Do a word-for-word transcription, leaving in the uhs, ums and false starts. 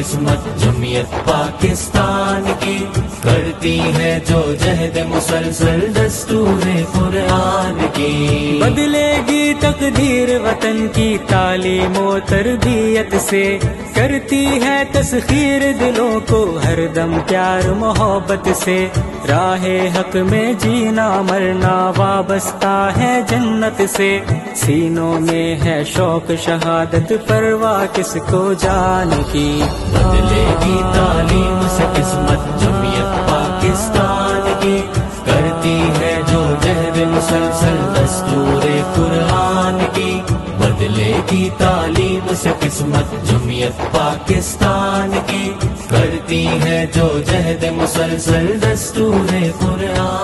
قسمت جمعیت پاکستان کی، کرتی ہے جو جہد مسلسل دستور قرآن کی۔ بدلے گی تقدیر وطن کی تعلیم و تربیت سے، کرتی ہے تسخیر دلوں کو ہر دم پیار محبت سے، راہ حق میں جینا مرنا وابستہ ہے جنت سے، سینوں میں ہے شوق شہادت پرواہ کس کو جان کی۔ بدلے گی تعلیم سے قسمت جمعیت پاکستان کی، کرتی ہے جو جہد مسلسل دستور قرآن کی، بدلے گی تعلیم سے قسمت جمعیت پاکستان کی، کرتی ہے جو جہد مسلسل دستور قرآن